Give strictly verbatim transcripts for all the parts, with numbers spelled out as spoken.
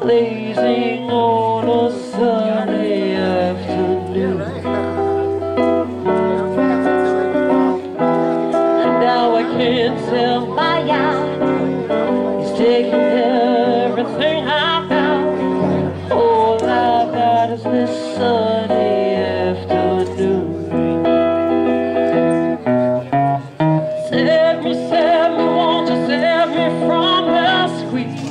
blazing on a sunny afternoon. And now I can't tell my yacht, he's taking everything I found. All I've got is this sunny afternoon. Save me, save me, won't you save me from the squeeze?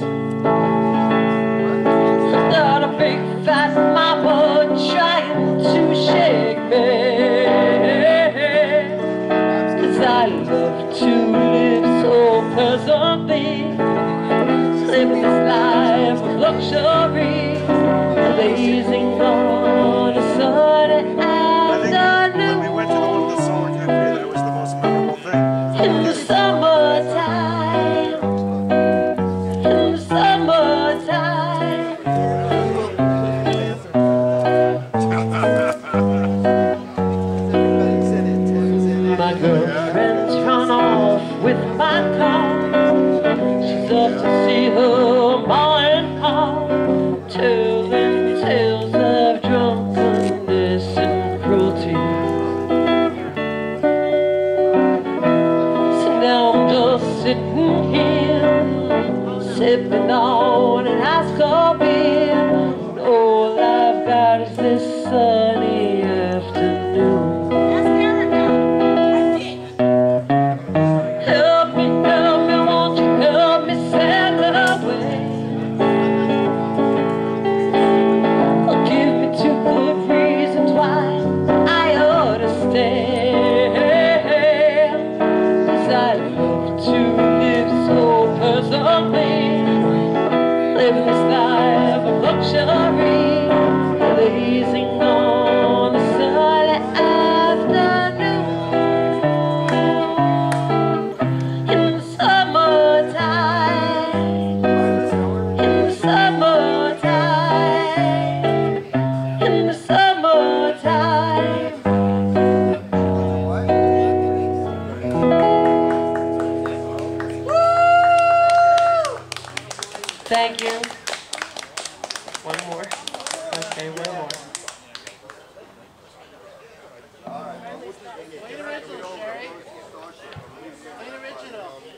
Got a big fat mama trying to shake me, 'cause I love to live so pleasantly, living this life of luxury, blazing on a sunny afternoon. When we went to the one of the summer cafe, that was the most memorable thing. In the summertime, in the summertime. My girlfriend's run off with my car. She's up to see her ma and pa, telling tales of drunkenness and cruelty. So now I'm just sitting here, sipping on an ice cold beer. And all I've got is this sunny afternoon. Help me, help me, won't you help me sail away? Or give me two good reasons why I ought to stay. 'Cause I love to live so pleasantly, living this life of luxury, blazing on a sunny afternoon. In the summertime, in the summertime, in the summertime. Thank you. One more. Okay, one more. Play an original, Sherry. Play an original.